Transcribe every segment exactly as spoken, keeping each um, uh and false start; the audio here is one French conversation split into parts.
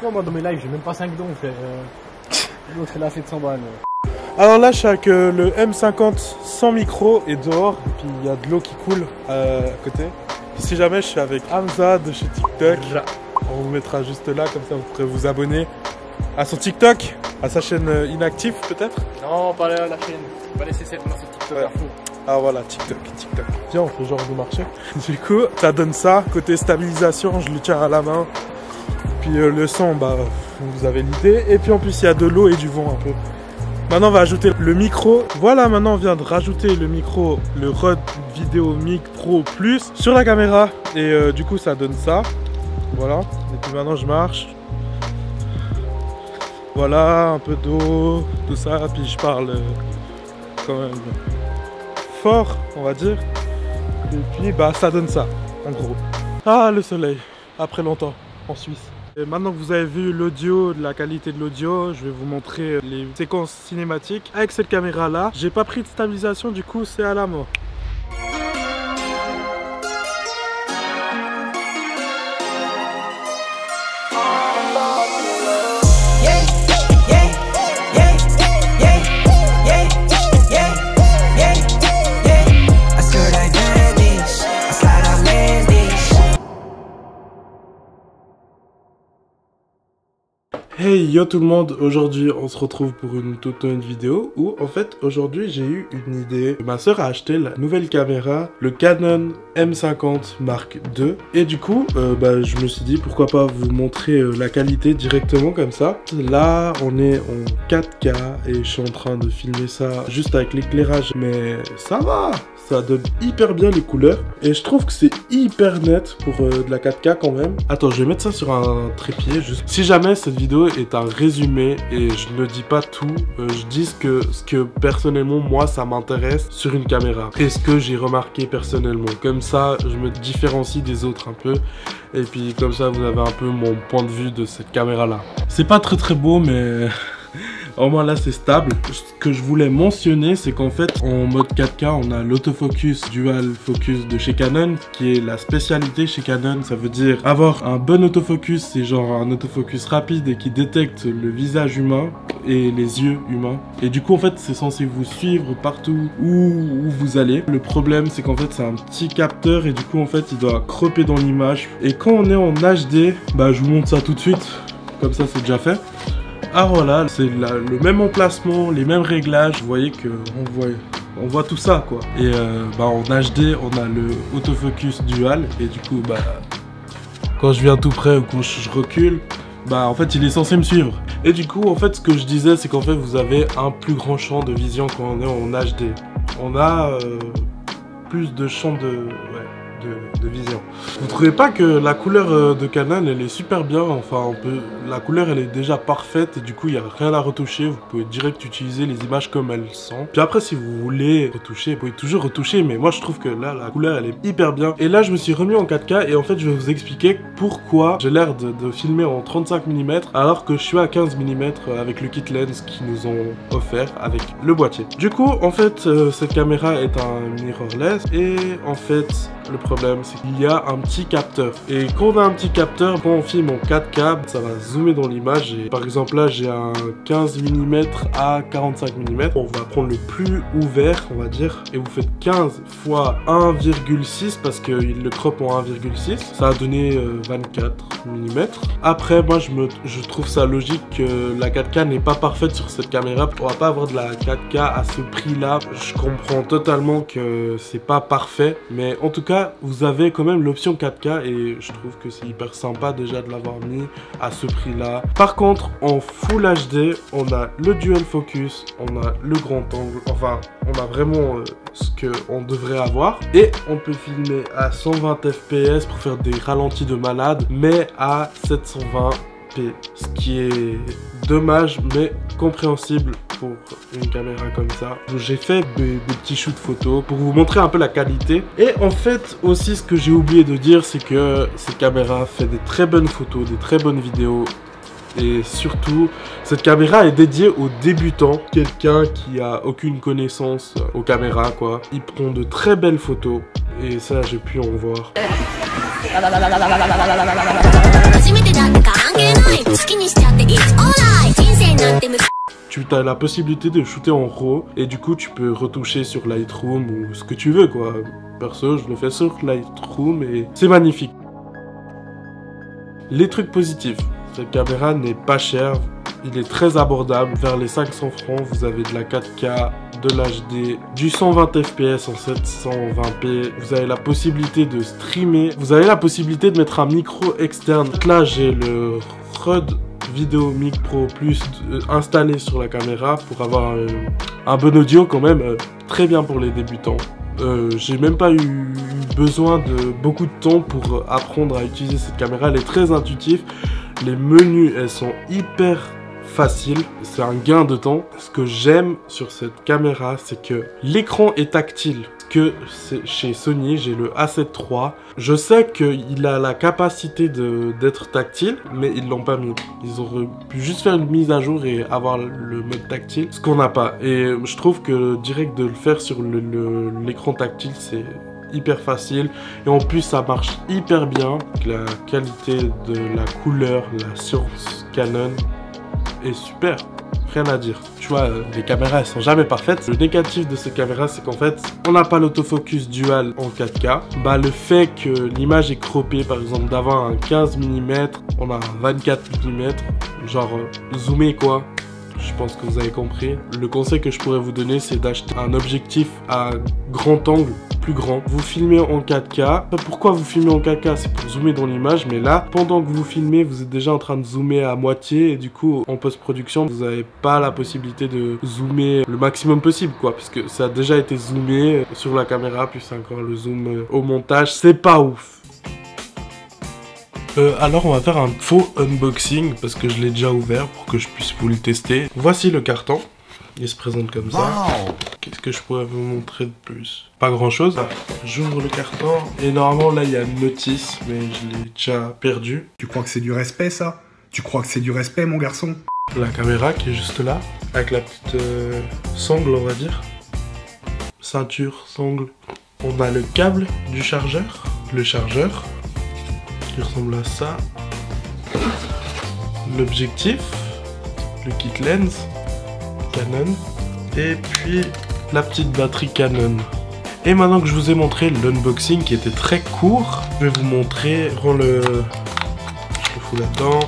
vois, moi dans mes lives, j'ai même pas cinq dons, frère. L'autre, il a sept cents balles. Alors là, je suis avec euh, le M cinquante sans micro et dehors. Et puis il y a de l'eau qui coule euh, à côté. Puis si jamais je suis avec Hamza de chez TikTok, on vous mettra juste là, comme ça vous pourrez vous abonner à son TikTok, à sa chaîne euh, inactive peut-être. Non, pas la, la chaîne. On va laisser cette main sur TikTok. Ouais. Ah voilà, TikTok, TikTok. Viens, on fait genre de marcher. Du coup, ça donne ça. Côté stabilisation, je le tiens à la main. Puis euh, le son, bah, vous avez l'idée. Et puis en plus, il y a de l'eau et du vent un peu. Maintenant, on va ajouter le micro. Voilà, maintenant, on vient de rajouter le micro, le Rode Video Mic Pro Plus sur la caméra. Et euh, du coup, ça donne ça. Voilà. Et puis maintenant, je marche. Voilà, un peu d'eau, tout ça. Puis je parle euh, quand même fort, on va dire. Et puis, bah, ça donne ça, en gros. Ah, le soleil, après longtemps, en Suisse. Et maintenant que vous avez vu l'audio, la qualité de l'audio, je vais vous montrer les séquences cinématiques avec cette caméra là. J'ai pas pris de stabilisation, du coup c'est à la main. Hey yo tout le monde, aujourd'hui on se retrouve pour une toute nouvelle vidéo où en fait aujourd'hui j'ai eu une idée. Ma soeur a acheté la nouvelle caméra, le Canon M cinquante Mark deux, et du coup euh, bah, je me suis dit pourquoi pas vous montrer euh, la qualité directement comme ça. Là on est en quatre K et je suis en train de filmer ça juste avec l'éclairage, mais ça va, ça donne hyper bien les couleurs et je trouve que c'est hyper net pour euh, de la quatre K quand même. Attends, je vais mettre ça sur un trépied juste. Si jamais cette vidéo est un résumé et je ne dis pas tout, euh, je dis ce que, ce que personnellement moi ça m'intéresse sur une caméra et ce que j'ai remarqué personnellement. Comme ça je me différencie des autres un peu et puis comme ça vous avez un peu mon point de vue de cette caméra là. C'est pas très très beau mais... Au moins là c'est stable. Ce que je voulais mentionner c'est qu'en fait en mode quatre K on a l'autofocus dual focus de chez Canon qui est la spécialité chez Canon. Ça veut dire avoir un bon autofocus, c'est genre un autofocus rapide et qui détecte le visage humain et les yeux humains. Et du coup en fait c'est censé vous suivre partout où, où vous allez. Le problème c'est qu'en fait c'est un petit capteur et du coup en fait il doit croper dans l'image. Et quand on est en H D, bah je vous montre ça tout de suite, comme ça c'est déjà fait. Ah voilà, c'est le même emplacement, les mêmes réglages, vous voyez que on voit, on voit tout ça quoi. Et euh, bah, en H D, on a le autofocus dual et du coup bah quand je viens tout près ou quand je recule, bah en fait il est censé me suivre. Et du coup en fait ce que je disais c'est qu'en fait vous avez un plus grand champ de vision quand on est en H D. On a euh, plus de champ de... Ouais. De, de vision. Vous trouvez pas que la couleur euh, de Canon elle est super bien? Enfin on peut, la couleur elle est déjà parfaite et du coup il n'y a rien à retoucher. Vous pouvez direct utiliser les images comme elles sont. Puis après si vous voulez retoucher, vous pouvez toujours retoucher, mais moi je trouve que là la couleur elle est hyper bien. Et là je me suis remis en quatre K et en fait je vais vous expliquer pourquoi j'ai l'air de, de filmer en trente-cinq millimètres alors que je suis à quinze millimètres avec le kit lens qu'ils nous ont offert avec le boîtier. Du coup en fait euh, cette caméra est un mirrorless et en fait le problème c'est qu'il y a un petit capteur et quand on a un petit capteur, quand on filme en quatre K ça va zoomer dans l'image et par exemple là j'ai un quinze millimètres à quarante-cinq millimètres. On va prendre le plus ouvert on va dire et vous faites quinze fois un virgule six parce qu'il le crop en un virgule six, ça va donner euh, vingt-quatre millimètres. Après moi je, me, je trouve ça logique que la quatre K n'est pas parfaite sur cette caméra. On va pas avoir de la quatre K à ce prix là. Je comprends totalement que c'est pas parfait mais en tout cas vous avez quand même l'option quatre K et je trouve que c'est hyper sympa déjà de l'avoir mis à ce prix là. Par contre en Full H D on a le dual focus, on a le grand angle, enfin on a vraiment euh, ce qu'on devrait avoir et on peut filmer à cent vingt F P S pour faire des ralentis de malade mais à sept cent vingt p, ce qui est dommage mais compréhensible pour une caméra comme ça. J'ai fait des, des petits shoots photos pour vous montrer un peu la qualité. Et en fait aussi ce que j'ai oublié de dire c'est que cette caméra fait des très bonnes photos, des très bonnes vidéos. Et surtout, cette caméra est dédiée aux débutants, quelqu'un qui a aucune connaissance aux caméras quoi. Il prend de très belles photos et ça j'ai pu en voir. Tu as la possibilité de shooter en RAW et du coup tu peux retoucher sur Lightroom ou ce que tu veux quoi. Perso je le fais sur Lightroom et c'est magnifique. Les trucs positifs, cette caméra n'est pas chère, il est très abordable, vers les cinq cents francs vous avez de la quatre K, de l'H D, du cent vingt F P S en sept cent vingt p, vous avez la possibilité de streamer, vous avez la possibilité de mettre un micro externe. Là j'ai le Rode Vidéo Mic Pro Plus euh, installé sur la caméra pour avoir euh, un bon audio quand même, euh, très bien pour les débutants. Euh, j'ai même pas eu besoin de beaucoup de temps pour apprendre à utiliser cette caméra, elle est très intuitive, les menus elles sont hyper faciles, c'est un gain de temps. Ce que j'aime sur cette caméra c'est que l'écran est tactile, que chez Sony j'ai le A sept trois, je sais qu'il a la capacité d'être tactile mais ils l'ont pas mis, ils auraient pu juste faire une mise à jour et avoir le mode tactile, ce qu'on n'a pas, et je trouve que direct de le faire sur l'écran tactile c'est hyper facile et en plus ça marche hyper bien. La qualité de la couleur, la source Canon est super, rien à dire. Tu vois, les caméras elles sont jamais parfaites. Le négatif de ces caméras c'est qu'en fait on n'a pas l'autofocus dual en quatre K. Bah le fait que l'image est croppée, par exemple d'avoir un quinze millimètres, on a un vingt-quatre millimètres, genre euh, zoomé quoi. Je pense que vous avez compris. Le conseil que je pourrais vous donner c'est d'acheter un objectif à grand angle, plus grand. Vous filmez en quatre K. Pourquoi vous filmez en quatre K? C'est pour zoomer dans l'image, mais là, pendant que vous filmez, vous êtes déjà en train de zoomer à moitié et du coup, en post-production, vous n'avez pas la possibilité de zoomer le maximum possible, quoi, parce que ça a déjà été zoomé sur la caméra, puis c'est encore le zoom au montage. C'est pas ouf. Euh, alors on va faire un faux unboxing parce que je l'ai déjà ouvert pour que je puisse vous le tester. Voici le carton, il se présente comme ça. Wow. Qu'est-ce que je pourrais vous montrer de plus? Pas grand chose. J'ouvre le carton et normalement là il y a une notice mais je l'ai déjà perdu. Tu crois que c'est du respect ça? Tu crois que c'est du respect mon garçon? La caméra qui est juste là avec la petite euh, sangle on va dire. Ceinture, sangle. On a le câble du chargeur, le chargeur qui ressemble à ça, l'objectif, le kit lens Canon et puis la petite batterie Canon. Et maintenant que je vous ai montré l'unboxing qui était très court, je vais vous montrer, prends le, je le fous là-dedans.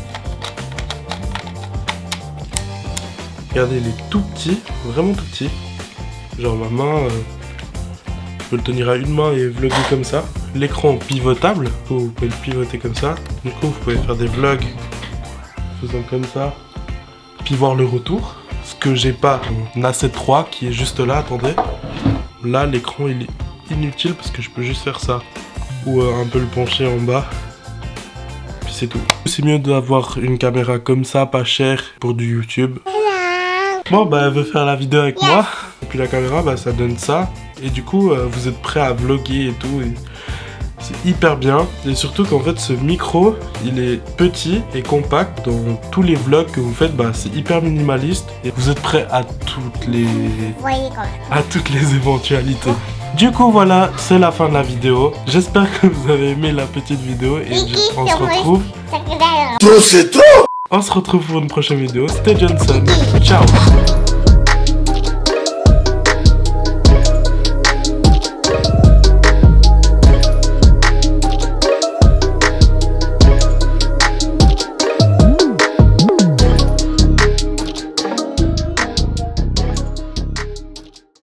Regardez, il est tout petit, vraiment tout petit. Genre ma main, euh, je peux le tenir à une main et vlogger comme ça. L'écran pivotable, vous pouvez le pivoter comme ça. Du coup, vous pouvez faire des vlogs faisant comme ça, puis voir le retour. Ce que j'ai pas, mon A sept trois qui est juste là, attendez. Là, l'écran il est inutile parce que je peux juste faire ça. Ou euh, un peu le pencher en bas. Puis c'est tout. C'est mieux d'avoir une caméra comme ça, pas chère, pour du YouTube. Bon, bah, elle veut faire la vidéo avec moi. Et puis la caméra, bah, ça donne ça. Et du coup, euh, vous êtes prêt à vlogger et tout. Et c'est hyper bien. Et surtout qu'en fait, ce micro, il est petit et compact. Dans tous les vlogs que vous faites, bah, c'est hyper minimaliste. Et vous êtes prêt à toutes les... à toutes les éventualités. Du coup, voilà, c'est la fin de la vidéo. J'espère que vous avez aimé la petite vidéo. Et je- on se retrouve... On se retrouve pour une prochaine vidéo. C'était Johnson. Ciao.